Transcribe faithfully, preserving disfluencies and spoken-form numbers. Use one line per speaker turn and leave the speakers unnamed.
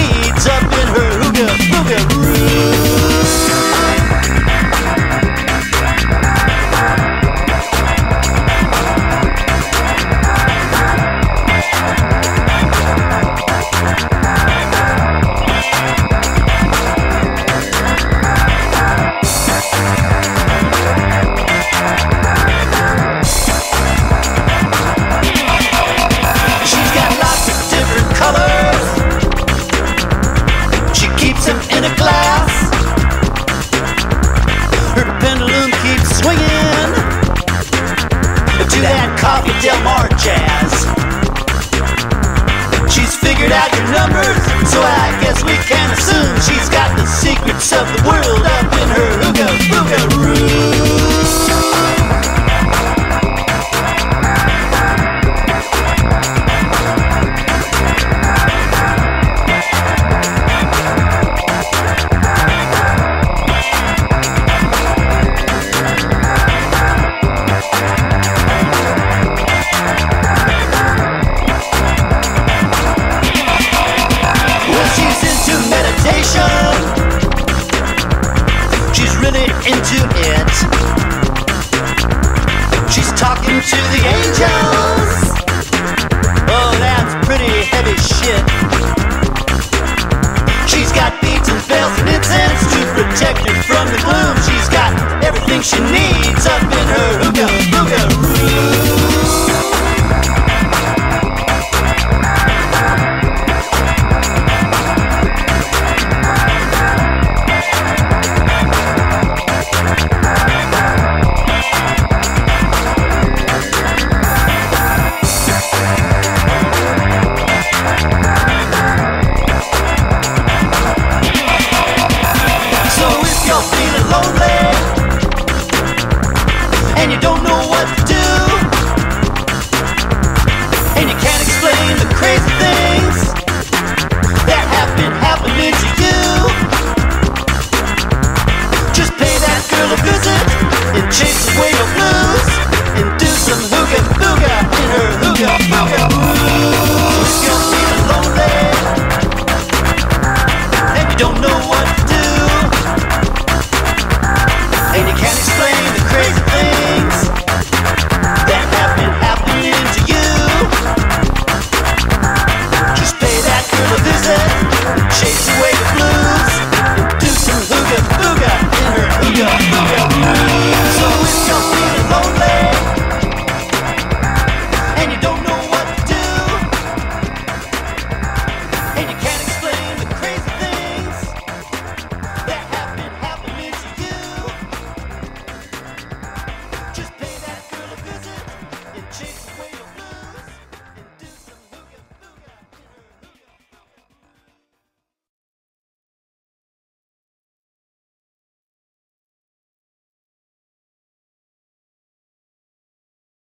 needs up in her hooga booga room. In a glass, her pendulum keeps swinging to that Coffee Del Mar jazz. She's figured out your numbers, so I guess we can assume she's got the secrets of the world up in her hooga booga room. She's really into it. She's talking to the angels. Oh, that's pretty heavy shit. She's got beads and bells and incense to protect her from the gloom. She's got everything she needs.